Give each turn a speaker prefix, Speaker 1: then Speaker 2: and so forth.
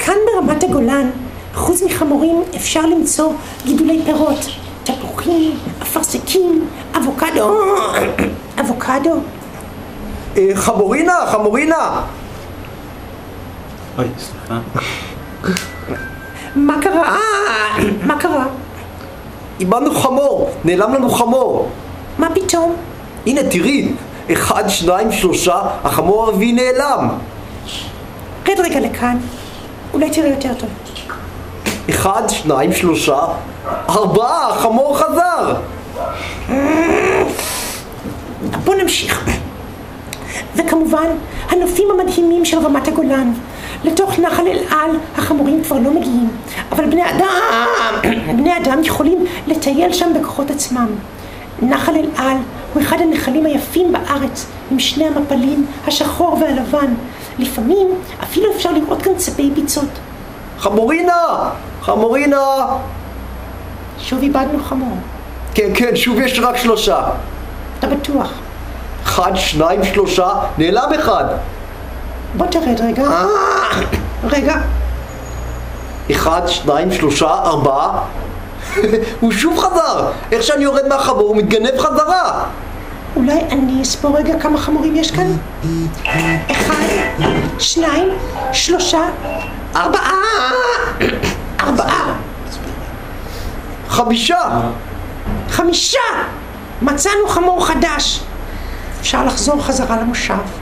Speaker 1: כאן ברמת הגולן, חוץ מחמורים אפשר למצוא גידולי פירות, תפוחים, אפרסקים, אבוקדו.
Speaker 2: חמורינה!
Speaker 3: אוי, סליחה.
Speaker 1: מה קרה?
Speaker 2: איבדנו חמור, נעלם לנו חמור.
Speaker 1: מה פתאום?
Speaker 2: הנה תראי, 1, 2, 3, החמור הרביעי נעלם.
Speaker 1: רד רגע לכאן, אולי תראה יותר טוב.
Speaker 2: 1, 2, 3, 4, החמור חזר.
Speaker 1: בוא נמשיך. וכמובן, הנופים המדהימים של רמת הגולן. לתוך נחל אל על החמורים כבר לא מגיעים, אבל בני אדם יכולים לטייל שם בכוחות עצמם. נחל אל על הוא אחד הנחלים היפים בארץ, עם שני המפלים, השחור והלבן. לפעמים אפילו אפשר לראות כאן צפי ביצות.
Speaker 2: חמורינה!
Speaker 1: שוב איבדנו חמור.
Speaker 2: כן, שוב יש רק 3.
Speaker 1: אתה בטוח?
Speaker 2: 1, 2, 3, נעלם 1.
Speaker 1: בוא תרד רגע.
Speaker 2: 1, 2, 3, 4. הוא שוב חזר. איך שאני יורד מהחמור הוא מתגנב חזרה.
Speaker 1: אולי אני אספור רגע כמה חמורים יש כאן? 1, 2, 3, 4.
Speaker 2: 5.
Speaker 1: 5! מצאנו חמור חדש. אפשר לחזור חזרה למושב.